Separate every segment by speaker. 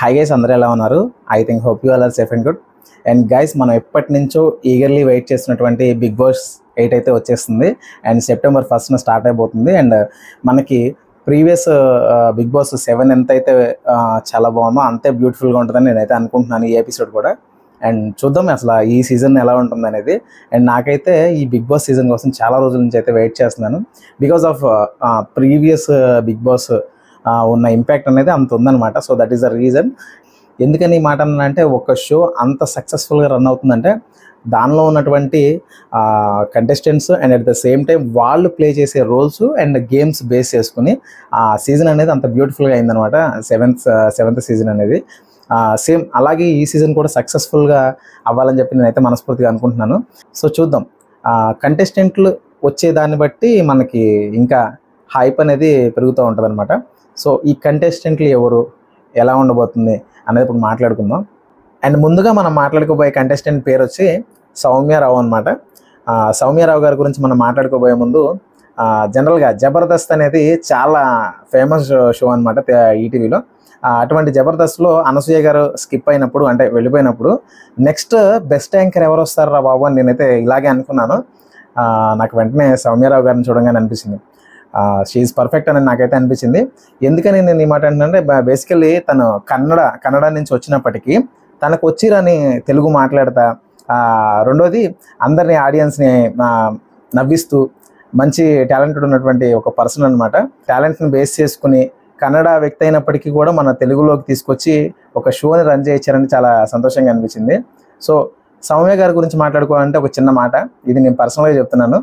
Speaker 1: Hi guys, అందరూ ఎలా ఉన్నారు? I think hope you all are safe and good. And guys, మనం ఎప్పటి నుంచో ఈగర్లీ వెయిట్ చేస్తున్నటువంటి బిగ్ బాస్ 8 అయితే వచ్చేస్తుంది. అండ్ సెప్టెంబర్ 1st స్టార్ట్ అయిపోతుంది. అండ్ మనకి ప్రీవియస్ బిగ్ బాస్ 7 ఎంతైతే చాలా బాగుందో అంతే బ్యూటిఫుల్గా ఉంటుందని నేనైతే అనుకుంటున్నాను ఈ ఎపిసోడ్ కూడా. అండ్ చూద్దాం అసలు ఈ సీజన్ ఎలా ఉంటుంది అనేది. అండ్ నాకైతే ఈ బిగ్ బాస్ సీజన్ కోసం చాలా రోజుల నుంచి అయితే వెయిట్ చేస్తున్నాను. Because of previous Bigg Boss ఉన్న ఇంపాక్ట్ అనేది అంత ఉందన్నమాట. So that is the reason. ఎందుకని ఈ మాట అన్నానంటే, ఒక షో అంత సక్సెస్ఫుల్గా రన్ అవుతుందంటే దానిలో ఉన్నటువంటి contestants and at the same time వాళ్ళు ప్లే చేసే రోల్స్ అండ్ గేమ్స్ బేస్ చేసుకుని ఆ సీజన్ అనేది అంత బ్యూటిఫుల్గా అయిందనమాట. సెవెంత్ సీజన్ అనేది సేమ్ అలాగే ఈ సీజన్ కూడా సక్సెస్ఫుల్గా అవ్వాలని చెప్పి నేనైతే మనస్ఫూర్తిగా అనుకుంటున్నాను. సో చూద్దాం, కంటెస్టెంట్లు వచ్చే దాన్ని బట్టి మనకి ఇంకా హైప్ అనేది పెరుగుతూ ఉంటుంది అనమాట. సో ఈ కంటెస్టెంట్లు ఎవరు, ఎలా ఉండబోతుంది అనేది ఇప్పుడు మాట్లాడుకుందాం. అండ్ ముందుగా మనం మాట్లాడుకోబోయే కంటెస్టెంట్ పేరు వచ్చి సౌమ్యారావు అనమాట. సౌమ్యారావు గారి గురించి మనం మాట్లాడుకోబోయే ముందు జనరల్గా జబర్దస్త్ అనేది చాలా ఫేమస్ షో అనమాట ఈటీవీలో. అటువంటి జబర్దస్త్లో అనసూయ గారు స్కిప్ అయినప్పుడు, అంటే వెళ్ళిపోయినప్పుడు నెక్స్ట్ బెస్ట్ యాంకర్ ఎవరు వస్తారా బాబు అని నేనైతే ఇలాగే అనుకున్నాను. నాకు వెంటనే సౌమ్యారావు గారిని చూడగానే అనిపించింది షీఈస్ పర్ఫెక్ట్ అని నాకైతే అనిపించింది. ఎందుకని నేను ఈ మాట ఏంటంటే, బేసికల్లీ తను కన్నడ నుంచి వచ్చినప్పటికీ తనకు వచ్చిరని తెలుగు మాట్లాడతా, రెండోది అందరినీ ఆడియన్స్ని నవ్విస్తూ మంచి టాలెంటెడ్ ఉన్నటువంటి ఒక పర్సన్ అనమాట. టాలెంట్ని బేస్ చేసుకుని కన్నడ వ్యక్తి అయినప్పటికీ కూడా మన తెలుగులోకి తీసుకొచ్చి ఒక షోని రన్ చేయించారని చాలా సంతోషంగా అనిపించింది. సో సౌమ్య గారి గురించి మాట్లాడుకోవాలంటే ఒక చిన్న మాట, ఇది నేను పర్సనల్గా చెప్తున్నాను.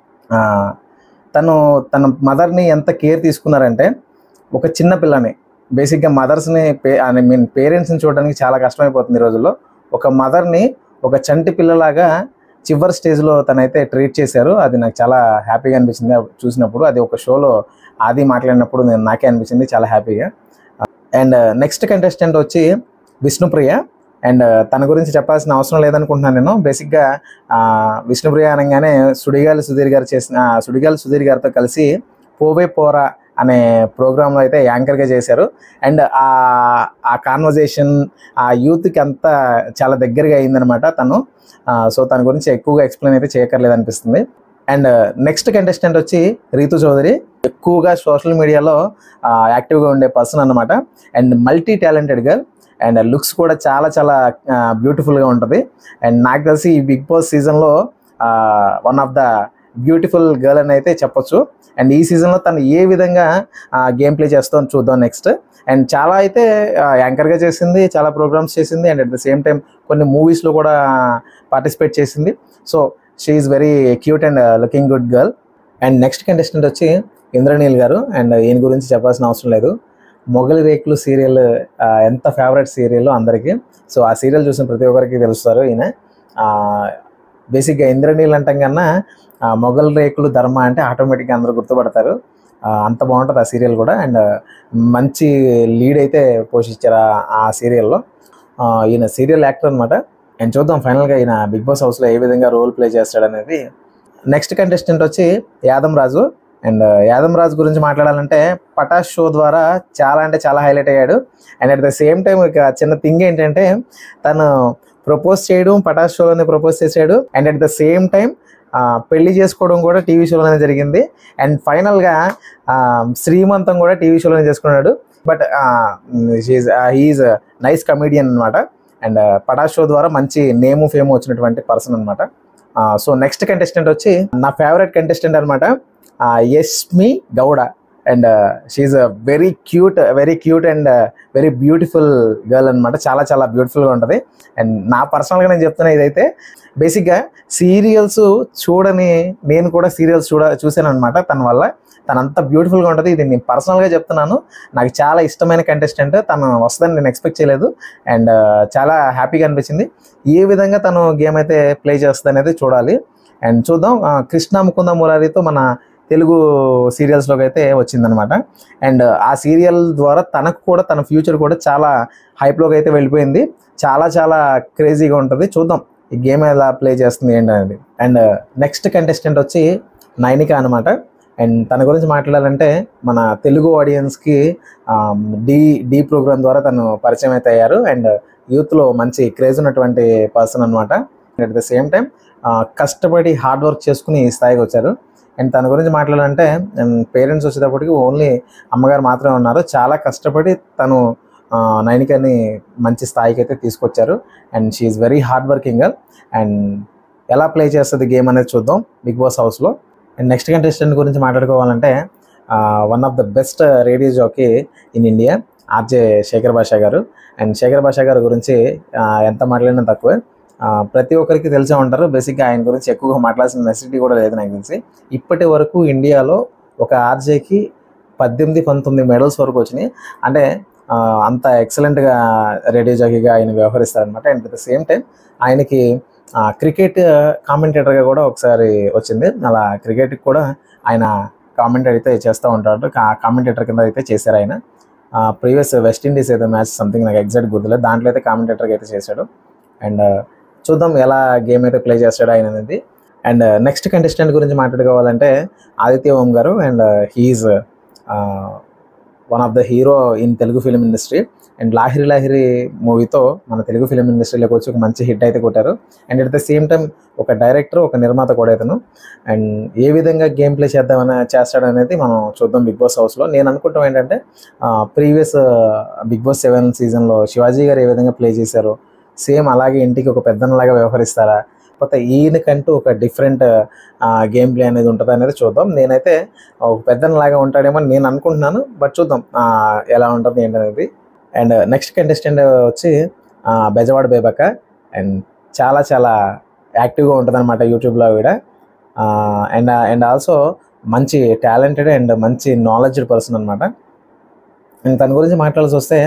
Speaker 1: తన మదర్ని ఎంత కేర్ తీసుకున్నారంటే, ఒక చిన్న పిల్లని బేసిక్గా మదర్స్ని పేరెంట్స్ని చూడడానికి చాలా కష్టమైపోతుంది ఈ రోజుల్లో. ఒక మదర్ని ఒక చంటి పిల్లలాగా చివరి స్టేజ్లో తనైతే ట్రీట్ చేశారు. అది నాకు చాలా హ్యాపీగా అనిపించింది చూసినప్పుడు. అది ఒక షోలో ఆది మాట్లాడినప్పుడు నాకే అనిపించింది చాలా హ్యాపీగా. అండ్ నెక్స్ట్ కంటెస్టెంట్ వచ్చి విష్ణుప్రియ. అండ్ తన గురించి చెప్పాల్సిన అవసరం లేదనుకుంటున్నాను నేను. బేసిక్గా విష్ణుప్రియ అనగానే సుడిగాలి సుధీర్ గారితో కలిసి పోవే పోరా అనే ప్రోగ్రాంలో అయితే యాంకర్గా చేశారు. అండ్ ఆ కాన్వర్జేషన్ ఆ యూత్కి అంతా చాలా దగ్గరగా అయిందనమాట తను. సో తన గురించి ఎక్కువగా ఎక్స్ప్లెయిన్ అయితే చేయక్కర్లేదు అనిపిస్తుంది. అండ్ నెక్స్ట్ కంటెస్టెంట్ వచ్చి రీతు చౌదరి. ఎక్కువగా సోషల్ మీడియాలో యాక్టివ్గా ఉండే పర్సన్ అనమాట. And multi talented girl. And looks కూడా చాలా చాలా బ్యూటిఫుల్గా ఉంటుంది. అండ్ నాకు తెలిసి ఈ బిగ్ బాస్ సీజన్లో one of the beautiful girl అని అయితే చెప్పొచ్చు. అండ్ ఈ సీజన్లో తను ఏ విధంగా గేమ్ ప్లే చేస్తుందో చూద్దాం నెక్స్ట్. అండ్ చాలా అయితే యాంకర్గా చేసింది, చాలా ప్రోగ్రామ్స్ చేసింది. And at the same time కొన్ని మూవీస్లో కూడా పార్టిసిపేట్ చేసింది. So she is very cute and looking good girl. And next contestant వచ్చి ఇంద్రనీల్ గారు. అండ్ ఈయన గురించి చెప్పాల్సిన అవసరం లేదు. మొగలి రేకులు సీరియల్ ఎంత ఫేవరెట్ సీరియల్ అందరికీ. సో ఆ సీరియల్ చూసిన ప్రతి ఒక్కరికి తెలుస్తారు ఈయన. బేసిక్గా ఇంద్రనీల్ అంటాం కన్నా మొగలి రేకులు ధర్మ అంటే ఆటోమేటిక్గా అందరూ గుర్తుపడతారు. అంత బాగుంటుంది ఆ సీరియల్ కూడా. అండ్ మంచి లీడ్ అయితే పోషించారు ఆ సీరియల్లో. ఈయన సీరియల్ యాక్టర్ అనమాట. అండ్ చూద్దాం ఫైనల్గా ఈయన బిగ్ బాస్ హౌస్లో ఏ విధంగా రోల్ ప్లే చేస్తాడనేది. నెక్స్ట్ కంటెస్టెంట్ వచ్చి యాదమ్ రాజు. అండ్ యాదమ్ రాజు గురించి మాట్లాడాలంటే పటాష్ షో ద్వారా చాలా అంటే చాలా హైలైట్ అయ్యాడు. And at the same time ఇక చిన్న థింగ్ ఏంటంటే, తను ప్రపోజ్ చేయడం పటాష్ షోలోనే ప్రపోజ్ చేశాడు. And at the same time పెళ్లి చేసుకోవడం కూడా టీవీ షోలోనే జరిగింది. అండ్ ఫైనల్గా శ్రీమంతం కూడా టీవీ షోలోనే చేసుకున్నాడు. బట్ హీఈస్ నైస్ కమెడియన్ అనమాట. అండ్ పటాష్ షో ద్వారా మంచి నేము ఫేము వచ్చినటువంటి పర్సన్ అనమాట. సో నెక్స్ట్ కంటెస్టెంట్ వచ్చి నా ఫేవరెట్ కంటెస్టెంట్ అనమాట, Yashmi Gowda. And she's very cute and very beautiful girl అనమాట. చాలా చాలా బ్యూటిఫుల్గా ఉంటుంది. అండ్ నా పర్సనల్గా నేను చెప్తున్నా, ఇదైతే బేసిక్గా సీరియల్స్ చూడని నేను కూడా సీరియల్స్ చూశాను అనమాట తన వల్ల. తనంత బ్యూటిఫుల్గా ఉంటుంది. ఇది నేను పర్సనల్గా చెప్తున్నాను. నాకు చాలా ఇష్టమైన కంటెస్టెంట్. తను వస్తుందని నేను ఎక్స్పెక్ట్ చేయలేదు. అండ్ చాలా హ్యాపీగా అనిపించింది. ఏ విధంగా తను గేమ్ అయితే ప్లే చేస్తుంది అనేది చూడాలి. అండ్ చూద్దాం. కృష్ణ ముకుంద మురారితో మన తెలుగు సీరియల్స్లోకి అయితే వచ్చిందనమాట. అండ్ ఆ సీరియల్ ద్వారా తనకు కూడా తన ఫ్యూచర్ కూడా చాలా హైప్లోకి అయితే వెళ్ళిపోయింది. చాలా చాలా క్రేజీగా ఉంటుంది. చూద్దాం ఈ గేమ్ ఎలా ప్లే చేస్తుంది ఏంటి అనేది. అండ్ నెక్స్ట్ కంటెస్టెంట్ వచ్చి నైనిక అనమాట. అండ్ తన గురించి మాట్లాడాలంటే మన తెలుగు ఆడియన్స్కి డి డి ప్రోగ్రామ్ ద్వారా తను పరిచయం అయితే అయ్యారు. అండ్ యూత్లో మంచి క్రేజ్ ఉన్నటువంటి పర్సన్ అనమాట. అట్ ద సేమ్ టైం కష్టపడి హార్డ్ వర్క్ చేసుకుని ఈ స్థాయికి వచ్చారు. అండ్ తన గురించి మాట్లాడాలంటే పేరెంట్స్ వచ్చేటప్పటికి ఓన్లీ అమ్మగారు మాత్రమే ఉన్నారు. చాలా కష్టపడి తను నైనికని మంచి స్థాయికి అయితే తీసుకొచ్చారు. And she's very hard working girl. And ఎలా ప్లే చేస్తుంది గేమ్ అనేది చూద్దాం బిగ్ బాస్ హౌస్లో. అండ్ నెక్స్ట్ కంటెస్టెంట్ గురించి మాట్లాడుకోవాలంటే one of the best radio jockey in India RJ Shekar Basha garu. And Shekhar భాషా గారి గురించి ఎంత మాట్లాడినా తక్కువే. ప్రతి ఒక్కరికి తెలిసే ఉంటారు. బేసిక్గా ఆయన గురించి ఎక్కువగా మాట్లాడాల్సిన నెసిటీ కూడా లేదు నాకు తెలిసి. ఇప్పటి వరకు ఇండియాలో ఒక ఆర్జేకి 18-19 మెడల్స్ వరకు వచ్చినాయి. అంటే అంత ఎక్సలెంట్గా రేడియో జాకీగా ఆయన వ్యవహరిస్తారనమాట. And at the same time ఆయనకి క్రికెట్ కామెంటేటర్గా కూడా ఒకసారి వచ్చింది. అలా క్రికెట్కి కూడా ఆయన కామెంటేట్ అయితే చేస్తూ ఉంటాడు. కామెంటేటర్ కింద అయితే చేశారు ఆయన. ప్రీవియస్ వెస్టిండీస్ ఏదో మ్యాచ్ సంథింగ్ నాకు ఎగ్జాక్ట్ గుర్తులేదు, దాంట్లో అయితే కామెంటేటర్గా అయితే చేశాడు. అండ్ చూద్దాం ఎలా గేమ్ అయితే ప్లే చేస్తాడు ఆయన అనేది. అండ్ నెక్స్ట్ కంటెస్టెంట్ గురించి మాట్లాడుకోవాలంటే Aditya Om garu. And he's one of the hero in Telugu film industry. And Lahiri Lahiri మూవీతో మన తెలుగు ఫిలిం ఇండస్ట్రీలోకి వచ్చి ఒక మంచి హిట్ అయితే కొట్టారు. And at the same time ఒక డైరెక్టర్, ఒక నిర్మాత కూడా ఇతను. అండ్ ఏ విధంగా గేమ్ ప్లే చేస్తాడనేది మనం చూద్దాం బిగ్ బాస్ హౌస్లో. నేను అనుకుంటాం ఏంటంటే ప్రీవియస్ బిగ్ బాస్ 7 సీజన్లో శివాజీ గారు ఏ విధంగా ప్లే చేశారో సేమ్ అలాగే ఇంటికి ఒక పెద్దనలాగా వ్యవహరిస్తారా, లేకపోతే ఈయనకంటూ ఒక డిఫరెంట్ గేమ్ ప్లే అనేది ఉంటుంది అనేది చూద్దాం. నేనైతే ఒక పెద్దనలాగా ఉంటాడేమో నేను అనుకుంటున్నాను, బట్ చూద్దాం ఎలా ఉంటుంది ఏంటనేది. అండ్ నెక్స్ట్ కంటెస్టెంట్ వచ్చి బెజవాడ బేబక్క. అండ్ చాలా చాలా యాక్టివ్గా ఉంటుంది అనమాట యూట్యూబ్లో కూడా. అండ్ ఆల్సో మంచి టాలెంటెడ్ అండ్ మంచి నాలెడ్జ్డ్ పర్సన్ అనమాట. అండ్ తన గురించి మాట్లాడాల్సి వస్తే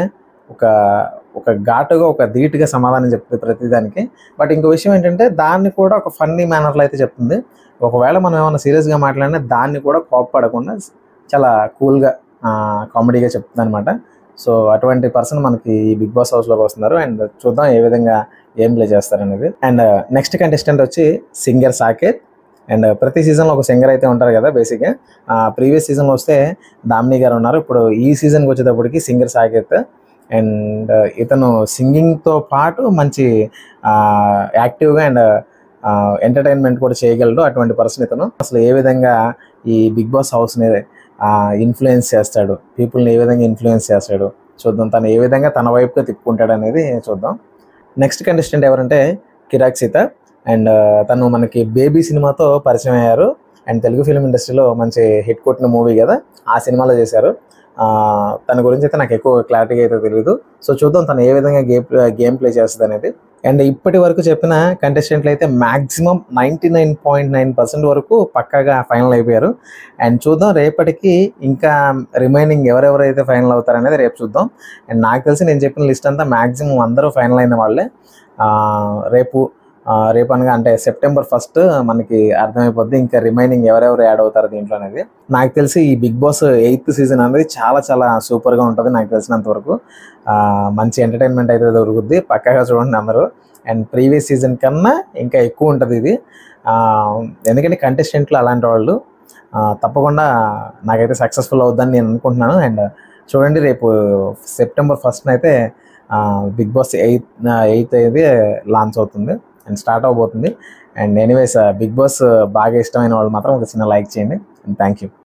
Speaker 1: ఒక ఘాటుగా, ఒక ధీటుగా సమాధానం చెప్తుంది ప్రతిదానికి. బట్ ఇంకో విషయం ఏంటంటే దాన్ని కూడా ఒక ఫన్నీ మేనర్లో అయితే చెప్తుంది. ఒకవేళ మనం ఏమైనా సీరియస్గా మాట్లాడినా దాన్ని కూడా కోప్పడకుండా చాలా కూల్గా కామెడీగా చెప్తుంది అనమాట. సో అటువంటి పర్సన్ మనకి ఈ బిగ్ బాస్ హౌస్లోకి వస్తున్నారు. అండ్ చూద్దాం ఏ విధంగా ఏం ప్లే చేస్తారనేది. అండ్ నెక్స్ట్ కంటెస్టెంట్ వచ్చి సింగర్ సాకేత్. అండ్ ప్రతి సీజన్లో ఒక సింగర్ అయితే ఉంటారు కదా బేసిక్గా. ప్రీవియస్ సీజన్లో వస్తే దామిని గారు ఉన్నారు. ఇప్పుడు ఈ సీజన్కి వచ్చేటప్పటికి సింగర్ సాకేత్. అండ్ ఇతను సింగింగ్తో పాటు మంచి యాక్టివ్గా అండ్ ఎంటర్టైన్మెంట్ కూడా చేయగలడు. అటువంటి పర్సన్ ఇతను. అసలు ఏ విధంగా ఈ బిగ్ బాస్ హౌస్ని ఇన్ఫ్లుయెన్స్ చేస్తాడు, పీపుల్ని ఏ విధంగా ఇన్ఫ్లుయెన్స్ చేస్తాడు చూద్దాం. తను ఏ విధంగా తన వైపుగా తిప్పుకుంటాడు అనేది చూద్దాం. నెక్స్ట్ కంటెస్టెంట్ ఎవరంటే కిరాక్ సీత. అండ్ తను మనకి బేబీ సినిమాతో పరిచయం అయ్యారు. అండ్ తెలుగు ఫిలిం ఇండస్ట్రీలో మంచి హిట్ కొట్టిన మూవీ కదా, ఆ సినిమాలో చేశారు. తన గురించి అయితే నాకు ఎక్కువ క్లారిటీగా అయితే తెలియదు. సో చూద్దాం తను ఏ విధంగా గేమ్ ప్లే చేస్తుంది అనేది. అండ్ ఇప్పటి వరకు చెప్పిన కంటెస్టెంట్లు అయితే మ్యాక్సిమం 99.9% వరకు పక్కాగా ఫైనల్ అయిపోయారు. అండ్ చూద్దాం రేపటికి ఇంకా రిమైనింగ్ ఎవరెవరైతే ఫైనల్ అవుతారనేది రేపు చూద్దాం. అండ్ నాకు తెలిసి నేను చెప్పిన లిస్ట్ అంతా మ్యాక్సిమం అందరూ ఫైనల్ అయిన వాళ్ళే. రేపు అనగా అంటే September 1 మనకి అర్థమైపోద్ది ఇంకా రిమైనింగ్ ఎవరెవరు యాడ్ అవుతారు దీంట్లో అనేది. నాకు తెలిసి ఈ బిగ్ బాస్ 8th సీజన్ అనేది చాలా చాలా సూపర్గా ఉంటుంది నాకు తెలిసినంత వరకు. మంచి ఎంటర్టైన్మెంట్ అయితే దొరుకుద్ది, పక్కాగా చూడండి అందరూ. అండ్ ప్రీవియస్ సీజన్ కన్నా ఇంకా ఎక్కువ ఉంటుంది ఇది. ఎందుకంటే కంటెస్టెంట్లు అలాంటి వాళ్ళు తప్పకుండా నాకైతే సక్సెస్ఫుల్ అవుద్దని నేను అనుకుంటున్నాను. అండ్ చూడండి రేపు September 1 అయితే బిగ్ బాస్ 8 అయితే లాంచ్ అవుతుంది అండ్ స్టార్ట్ అవబోతుంది. అండ్ ఎనీవేస్ బిగ్ బాస్ బాగా ఇష్టమైన వాళ్ళు మాత్రం ఒక చిన్న లైక్ చేయండి. And thank you.